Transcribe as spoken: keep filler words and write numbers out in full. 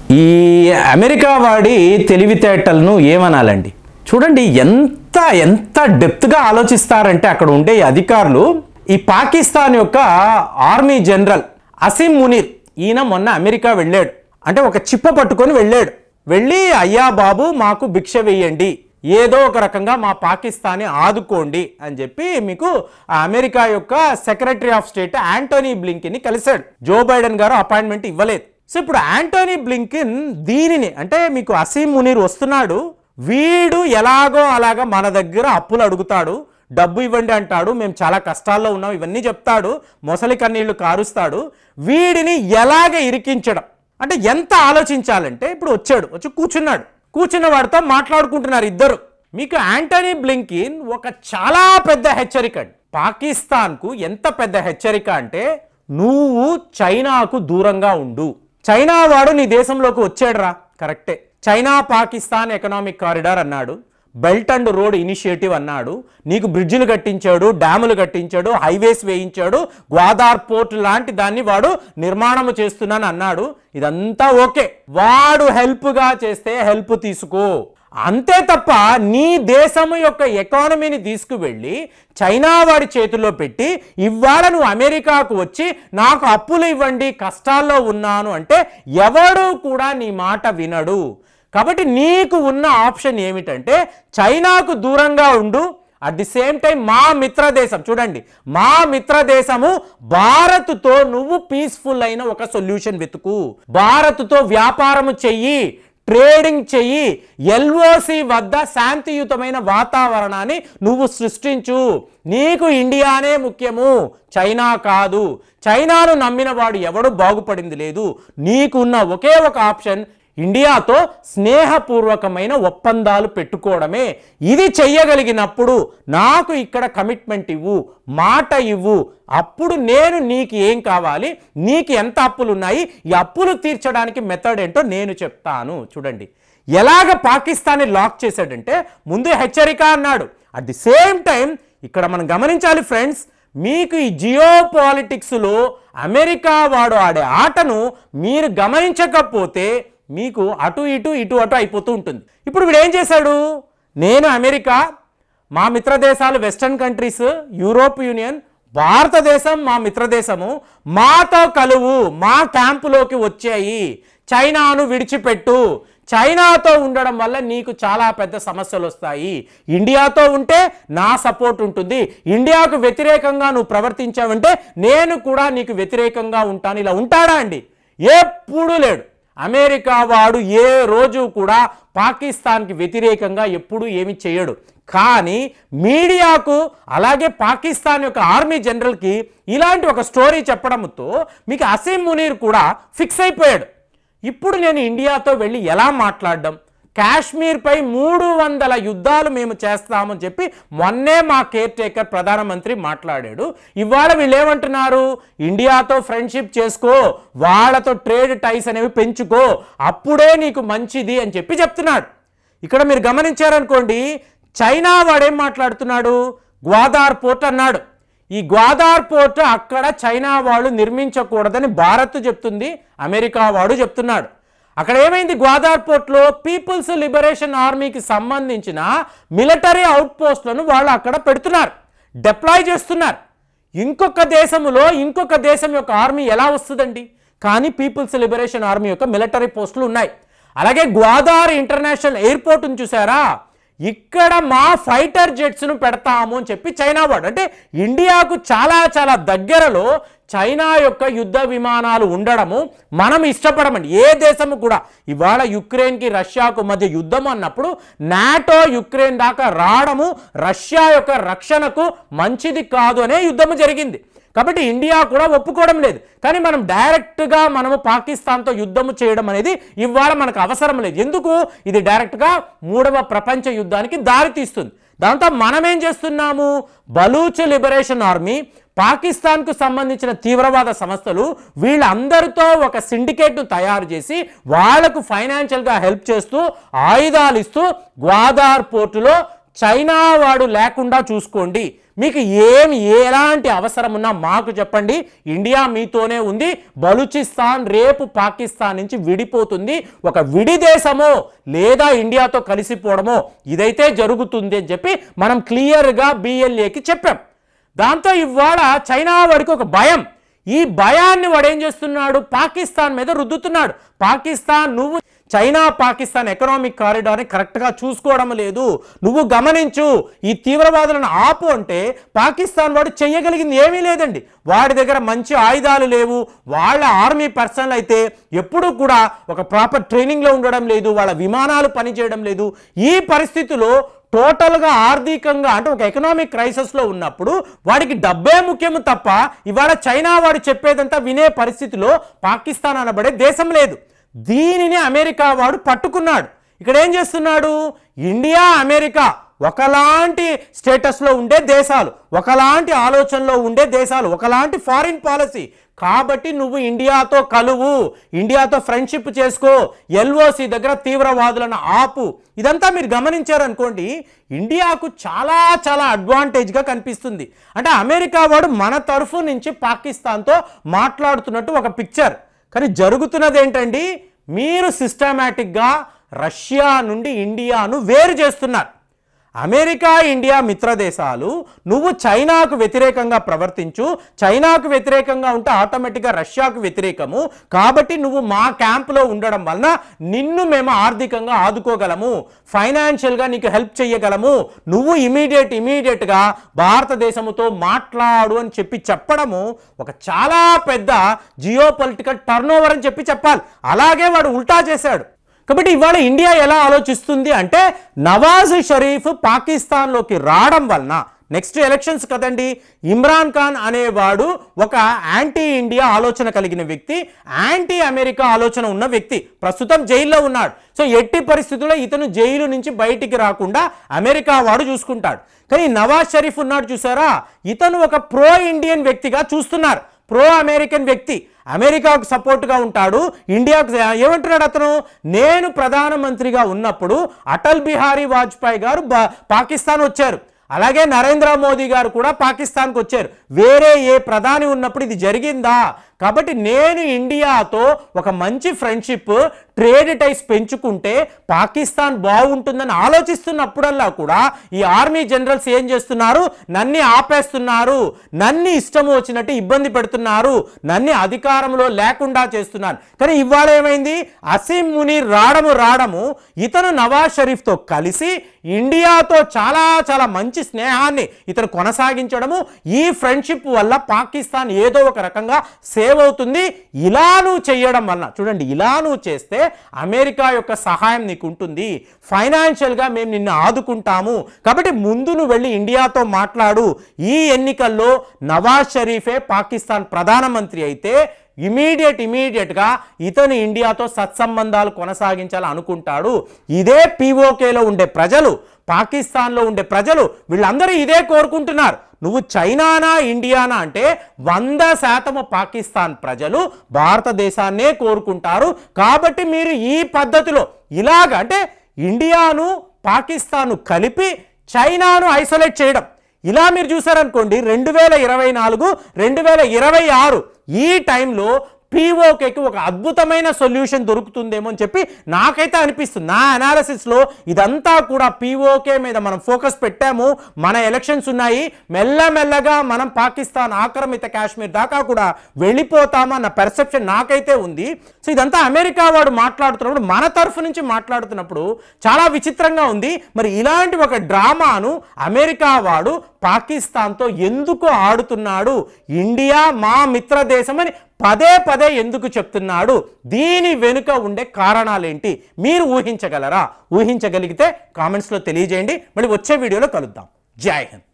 ఈ అమెరికా వాడి తెలివితేటలను ఏమనాలండి? చూడండి ఎంత ఎంత డెప్త్గా ఆలోచిస్తారంటే అక్కడ ఉండే అధికారులు. ఈ పాకిస్తాన్ యొక్క ఆర్మీ జనరల్ అసీం మునీర్ ఈయన మొన్న అమెరికా వెళ్ళాడు. అంటే ఒక చిప్ప పట్టుకొని వెళ్ళాడు. వెళ్ళి అయ్యా బాబు మాకు భిక్ష వేయండి, ఏదో ఒక రకంగా మా పాకిస్తాన్ని ఆదుకోండి అని చెప్పి మీకు ఆ అమెరికా యొక్క సెక్రటరీ ఆఫ్ స్టేట్ యాంటోనీ బ్లింకెన్ని కలిశాడు. జో బైడెన్ గారు అపాయింట్మెంట్ ఇవ్వలేదు. సో ఇప్పుడు యాంటోనీ బ్లింకెన్ దీనిని అంటే మీకు అసీం మునీర్ వస్తున్నాడు, వీడు ఎలాగో అలాగా మన దగ్గర అప్పులు అడుగుతాడు, డబ్బు ఇవ్వండి అంటాడు, మేము చాలా కష్టాల్లో ఉన్నాం, ఇవన్నీ చెప్తాడు, మొసలి కన్నీళ్లు కారుస్తాడు. వీడిని ఎలాగ ఇరికించడం అంటే ఎంత ఆలోచించాలంటే ఇప్పుడు వచ్చాడు, వచ్చి కూర్చున్నాడు, కూర్చున్న వాడితో మాట్లాడుకుంటున్నారు ఇద్దరు. మీకు యాంటోనీ బ్లింకెన్ ఒక చాలా పెద్ద హెచ్చరిక అండి పాకిస్తాన్కు. ఎంత పెద్ద హెచ్చరిక అంటే నువ్వు చైనాకు దూరంగా ఉండు. చైనా వాడు నీ దేశంలోకి వచ్చాడు రా, కరెక్టే. చైనా పాకిస్తాన్ ఎకనామిక్ కారిడార్ అన్నాడు, బెల్ట్ అండ్ రోడ్ ఇనిషియేటివ్ అన్నాడు, నీకు బ్రిడ్జిలు కట్టించాడు, డ్యాములు కట్టించాడు, హైవేస్ వేయించాడు, గ్వాదార్ పోర్ట్ లాంటి దాన్ని వాడు నిర్మాణము చేస్తున్నాను అన్నాడు. ఇదంతా ఓకే, వాడు హెల్ప్గా చేస్తే హెల్ప్ తీసుకో అంతే తప్ప నీ దేశం యొక్క ఎకానమీని తీసుకువెళ్ళి చైనా వాడి చేతుల్లో పెట్టి ఇవాళ నువ్వు అమెరికాకు వచ్చి నాకు అప్పులు ఇవ్వండి కష్టాల్లో ఉన్నాను అంటే ఎవడు కూడా నీ మాట వినడు. కాబట్టి నీకు ఉన్న ఆప్షన్ ఏమిటంటే చైనాకు దూరంగా ఉండు, అట్ ది సేమ్ టైం మా మిత్ర దేశం చూడండి, మా మిత్ర దేశము భారత్తో నువ్వు పీస్ఫుల్ అయిన ఒక సొల్యూషన్ వెతుకు, భారత్తో వ్యాపారము చెయ్యి, ట్రేడింగ్ చెయ్యి, ఎల్ఓసి వద్ద శాంతియుతమైన వాతావరణాన్ని నువ్వు సృష్టించు. నీకు ఇండియానే ముఖ్యము, చైనా కాదు. చైనాను నమ్మిన వాడు ఎవడు బాగుపడింది లేదు. నీకున్న ఒకే ఒక ఆప్షన్ ఇండియాతో స్నేహపూర్వకమైన ఒప్పందాలు పెట్టుకోవడమే. ఇది చెయ్యగలిగినప్పుడు నాకు ఇక్కడ కమిట్మెంట్ ఇవ్వు, మాట ఇవ్వు, అప్పుడు నేను నీకు ఏం కావాలి, నీకు ఎంత అప్పులు ఉన్నాయి, ఈ అప్పులు తీర్చడానికి మెథడ్ ఏంటో నేను చెప్తాను. చూడండి ఎలాగ పాకిస్తాన్ని లాక్ చేశాడంటే ముందు హెచ్చరిక అన్నాడు, అట్ ది సేమ్ టైం ఇక్కడ మనం గమనించాలి ఫ్రెండ్స్, మీకు ఈ జియో పాలిటిక్స్లో అమెరికా వాడు ఆడే ఆటను మీరు గమనించకపోతే మీకు అటు ఇటు ఇటు అటు అయిపోతూ ఉంటుంది. ఇప్పుడు వీడు ఏం చేశాడు, నేను అమెరికా, మా మిత్ర దేశాలు వెస్టర్న్ కంట్రీస్, యూరోప్ యూనియన్, భారతదేశం మా మిత్రదేశము, మాతో కలువు, మా క్యాంపులోకి వచ్చాయి, చైనాను విడిచిపెట్టు, చైనాతో ఉండడం వల్ల నీకు చాలా పెద్ద సమస్యలు వస్తాయి, ఇండియాతో ఉంటే నా సపోర్ట్ ఉంటుంది, ఇండియాకు వ్యతిరేకంగా నువ్వు ప్రవర్తించావంటే నేను కూడా నీకు వ్యతిరేకంగా ఉంటాను. ఇలా ఉంటాడా అండి? ఎప్పుడూ లేడు. అమెరికా వాడు ఏ రోజు కూడా పాకిస్తాన్కి వ్యతిరేకంగా ఎప్పుడూ ఏమి చేయడు. కానీ మీడియాకు అలాగే పాకిస్తాన్ యొక్క ఆర్మీ జనరల్కి ఇలాంటి ఒక స్టోరీ చెప్పడంతో మీకు అసీం మునీర్ కూడా ఫిక్స్ అయిపోయాడు. ఇప్పుడు నేను ఇండియాతో వెళ్ళి ఎలా మాట్లాడడం, కాశ్మీర్పై మూడు వందల యుద్ధాలు మేము చేస్తామని చెప్పి మొన్నే మా కేర్ టేకర్ ప్రధానమంత్రి మాట్లాడాడు. ఇవాళ వీళ్ళు ఏమంటున్నారు, ఇండియాతో ఫ్రెండ్షిప్ చేసుకో, వాళ్ళతో ట్రేడ్ టైస్ అనేవి పెంచుకో, అప్పుడే నీకు మంచిది అని చెప్పి చెప్తున్నాడు. ఇక్కడ మీరు గమనించారనుకోండి, చైనా వాడేం మాట్లాడుతున్నాడు, గ్వాదార్ పోర్ట్ అన్నాడు. ఈ గ్వాదార్ పోర్ట్ అక్కడ చైనా వాళ్ళు నిర్మించకూడదని భారత్ చెప్తుంది, అమెరికా వాడు చెప్తున్నాడు. అక్కడ ఏమైంది, గ్వాదార్ పోర్ట్లో పీపుల్స్ లిబరేషన్ ఆర్మీకి సంబంధించిన మిలిటరీ అవుట్ పోస్టులను వాళ్ళు అక్కడ పెడుతున్నారు, డిప్లాయ్ చేస్తున్నారు. ఇంకొక దేశంలో ఇంకొక దేశం యొక్క ఆర్మీ ఎలా వస్తుందండి? కానీ పీపుల్స్ లిబరేషన్ ఆర్మీ యొక్క మిలిటరీ పోస్టులు ఉన్నాయి. అలాగే గ్వాదార్ ఇంటర్నేషనల్ ఎయిర్పోర్ట్ను చూసారా, ఇక్కడ మా ఫైటర్ జెట్స్ను పెడతాము అని చెప్పి చైనా వాడు, అంటే ఇండియాకు చాలా చాలా దగ్గరలో చైనా యొక్క యుద్ధ విమానాలు ఉండడము మనం ఇష్టపడమండి. ఏ దేశము కూడా ఇవాళ యుక్రెయిన్కి రష్యాకు మధ్య యుద్ధం అన్నప్పుడు నాటో యుక్రెయిన్ దాకా రావడము రష్యా యొక్క రక్షణకు మంచిది కాదు అనే యుద్ధము జరిగింది. కాబట్టి ఇండియా కూడా ఒప్పుకోవడం లేదు. కానీ మనం డైరెక్ట్గా మనము పాకిస్తాన్తో యుద్ధము చేయడం అనేది ఇవాళ మనకు అవసరం లేదు. ఎందుకు? ఇది డైరెక్ట్గా మూడవ ప్రపంచ యుద్ధానికి దారి తీస్తుంది. దాంతో మనం ఏం చేస్తున్నాము, బలూచ్ లిబరేషన్ ఆర్మీ, పాకిస్తాన్కు సంబంధించిన తీవ్రవాద సంస్థలు వీళ్ళందరితో ఒక సిండికేట్ను తయారు చేసి వాళ్లకు ఫైనాన్షియల్గా హెల్ప్ చేస్తూ ఆయుధాలు ఇస్తూ గ్వాదార్ పోర్టులో చైనా వాడు లేకుండా చూసుకోండి, మీకు ఏమి ఎలాంటి అవసరం ఉన్నా మాకు చెప్పండి, ఇండియా మీతోనే ఉంది. బలూచిస్తాన్ రేపు పాకిస్తాన్ నుంచి విడిపోతుంది. ఒక విడి దేశమో లేదా ఇండియాతో కలిసిపోవడమో ఇదైతే జరుగుతుంది అని చెప్పి మనం క్లియర్గా బిఎల్ఏకి చెప్పాం. దాంతో ఇవాళ చైనా వాడికి ఒక భయం. ఈ భయాన్ని వాడు ఏం చేస్తున్నాడు, పాకిస్తాన్ మీద రుద్దుతున్నాడు. పాకిస్తాన్ నువ్వు చైనా పాకిస్తాన్ ఎకనామిక్ కారిడార్ని కరెక్ట్గా చూసుకోవడం లేదు, నువ్వు గమనించు, ఈ తీవ్రవాదులను ఆపు అంటే పాకిస్తాన్ వాడు చెయ్యగలిగింది ఏమీ లేదండి. వాడి దగ్గర మంచి ఆయుధాలు లేవు, వాళ్ళ ఆర్మీ పర్సనల్ అయితే ఎప్పుడూ కూడా ఒక ప్రాపర్ ట్రైనింగ్లో ఉండడం లేదు, వాళ్ళ విమానాలు పనిచేయడం లేదు. ఈ పరిస్థితిలో టోటల్గా ఆర్థికంగా అంటే ఒక ఎకనామిక్ క్రైసిస్లో ఉన్నప్పుడు వాడికి డబ్బే ముఖ్యము తప్ప ఇవాళ చైనా వాడు చెప్పేదంతా వినే పరిస్థితిలో పాకిస్తాన్ అనబడే దేశం లేదు. దీనిని అమెరికా వాడు పట్టుకున్నాడు. ఇక్కడ ఏం చేస్తున్నాడు, ఇండియా అమెరికా ఒకలాంటి స్టేటస్లో ఉండే దేశాలు, ఒకలాంటి ఆలోచనలో ఉండే దేశాలు, ఒకలాంటి ఫారిన్ పాలసీ. కాబట్టి నువ్వు ఇండియాతో కలువు, ఇండియాతో ఫ్రెండ్షిప్ చేసుకో, ఎల్ఓసి దగ్గర తీవ్రవాదులను ఆపు. ఇదంతా మీరు గమనించారనుకోండి, ఇండియాకు చాలా చాలా అడ్వాంటేజ్గా కనిపిస్తుంది. అంటే అమెరికా వాడు మన తరఫు నుంచి పాకిస్తాన్తో మాట్లాడుతున్నట్టు ఒక పిక్చర్. కానీ జరుగుతున్నది ఏంటండి, మీరు సిస్టమేటిక్గా రష్యా నుండి ఇండియాను వేరు చేస్తున్నారు. అమెరికా ఇండియా మిత్ర దేశాలు, నువ్వు చైనాకు వ్యతిరేకంగా ప్రవర్తించు, చైనాకు వ్యతిరేకంగా ఉంటే ఆటోమేటిక్గా రష్యాకు వ్యతిరేకము. కాబట్టి నువ్వు మా క్యాంప్లో ఉండడం వలన నిన్ను మేము ఆర్థికంగా ఆదుకోగలము, ఫైనాన్షియల్గా నీకు హెల్ప్ చేయగలము, నువ్వు ఇమీడియట్ ఇమీడియట్గా భారతదేశంతో మాట్లాడు అని చెప్పి చెప్పడము ఒక చాలా పెద్ద జియో పొలిటికల్ టర్న్ ఓవర్ అని చెప్పి చెప్పాలి. అలాగే వాడు ఉల్టా చేశాడు. కాబట్టి ఇవాళ ఇండియా ఎలా ఆలోచిస్తుంది అంటే, నవాజ్ షరీఫ్ పాకిస్తాన్లోకి రావడం వలన నెక్స్ట్ ఎలక్షన్స్ కదండి, ఇమ్రాన్ ఖాన్ అనేవాడు ఒక యాంటీ ఇండియా ఆలోచన కలిగిన వ్యక్తి, యాంటీ అమెరికా ఆలోచన ఉన్న వ్యక్తి, ప్రస్తుతం జైల్లో ఉన్నాడు. సో ఎట్టి పరిస్థితుల్లో ఇతను జైలు నుంచి బయటికి రాకుండా అమెరికా వాడు చూసుకుంటాడు. కానీ నవాజ్ షరీఫ్ ఉన్నాడు చూసారా, ఇతను ఒక ప్రో ఇండియన్ వ్యక్తిగా చూస్తున్నారు, ప్రో అమెరికన్ వ్యక్తి, అమెరికాకు సపోర్ట్గా ఉంటాడు. ఇండియాకు ఏమంటున్నాడు అతను, నేను ప్రధానమంత్రిగా ఉన్నప్పుడు అటల్ బిహారీ వాజ్పేయి గారు పాకిస్తాన్ వచ్చారు, అలాగే నరేంద్ర మోదీ గారు కూడా పాకిస్తాన్కి వచ్చారు, వేరే ఏ ప్రధాని ఉన్నప్పుడు ఇది జరిగిందా? కాబట్టి నేను ఇండియాతో ఒక మంచి ఫ్రెండ్షిప్ ట్రేడ్ టైస్ పెంచుకుంటే పాకిస్తాన్ బాగుంటుందని ఆలోచిస్తున్నప్పుడల్లా కూడా ఈ ఆర్మీ జనరల్స్ ఏం చేస్తున్నారు, నన్ను ఆపేస్తున్నారు, నన్ను ఇష్టం వచ్చినట్టు ఇబ్బంది పెడుతున్నారు, నన్ను అధికారంలో లేకుండా చేస్తున్నారు. కానీ ఇవాళ ఏమైంది, అసీం మునీర్ రావడము రావడము ఇతను నవాజ్ షరీఫ్తో కలిసి ఇండియాతో చాలా చాలా మంచి స్నేహాన్ని ఇతను కొనసాగించడము, ఈ ఫ్రెండ్షిప్ వల్ల పాకిస్తాన్ ఏదో ఒక రకంగా సేవ్ అవుతుంది. ఇలా నువ్వు చేయడం వలన చూడండి, ఇలా నువ్వు చేస్తే అమెరికా యొక్క సహాయం నీకు ఉంటుంది, ఫైనాన్షియల్గా మేము నిన్ను ఆదుకుంటాము. కాబట్టి ముందు నువ్వు వెళ్ళి ఇండియాతో మాట్లాడు. ఈ ఎన్నికల్లో నవాజ్ షరీఫే పాకిస్తాన్ ప్రధానమంత్రి అయితే ఇమీడియట్ ఇమీడియట్గా ఇతను ఇండియాతో సత్సంబంధాలు కొనసాగించాలని అనుకుంటాడు. ఇదే పీఓకేలో ఉండే ప్రజలు, పాకిస్తాన్లో ఉండే ప్రజలు వీళ్ళందరూ ఇదే కోరుకుంటున్నారు. నువ్వు చైనానా ఇండియానా అంటే వంద శాతము పాకిస్తాన్ ప్రజలు భారతదేశాన్నే కోరుకుంటారు. కాబట్టి మీరు ఈ పద్ధతిలో ఇలాగ అంటే ఇండియాను పాకిస్తాన్ను కలిపి చైనాను ఐసోలేట్ చేయడం, ఇలా మీరు చూసారనుకోండి, రెండు వేల ఇరవై నాలుగు రెండు వేల ఇరవై ఆరు ఈ టైంలో పీఓకేకి ఒక అద్భుతమైన సొల్యూషన్ దొరుకుతుందేమో అని చెప్పి నాకైతే అనిపిస్తుంది. నా అనాలిసిస్లో ఇదంతా కూడా పీఓకే మీద మనం ఫోకస్ పెట్టాము, మన ఎలక్షన్స్ ఉన్నాయి, మెల్లమెల్లగా మనం పాకిస్తాన్ ఆక్రమిత కాశ్మీర్ దాకా కూడా వెళ్ళిపోతామన్న పెర్సెప్షన్ నాకైతే ఉంది. సో ఇదంతా అమెరికా వాడు మాట్లాడుతున్నప్పుడు, మన తరఫు నుంచి మాట్లాడుతున్నప్పుడు చాలా విచిత్రంగా ఉంది. మరి ఇలాంటి ఒక డ్రామాను అమెరికా వాడు పాకిస్తాన్తో ఎందుకు ఆడుతున్నాడు, ఇండియా మా మిత్ర దేశం అని పదే పదే ఎందుకు చెప్తున్నాడు, దీని వెనుక ఉండే కారణాలేంటి మీరు ఊహించగలరా? ఊహించగలిగితే కామెంట్స్లో తెలియజేయండి. మళ్ళీ వచ్చే వీడియోలో కలుద్దాం. జై హింద్.